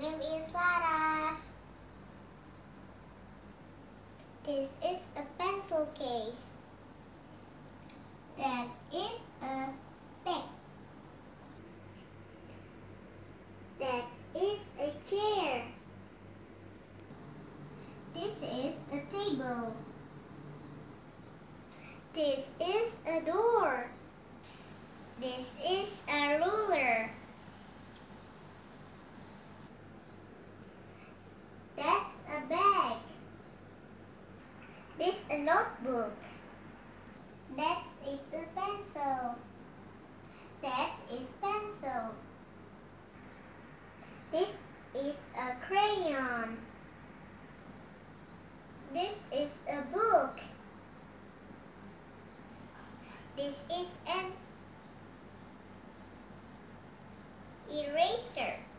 name is Laras. This is a pencil case. That is a pen. That is a chair. This is a table. This is a door. This is a ruler. That's a bag. This a notebook. That is a pencil. That is pencil. This is a crayon. This is a book. This is an eraser.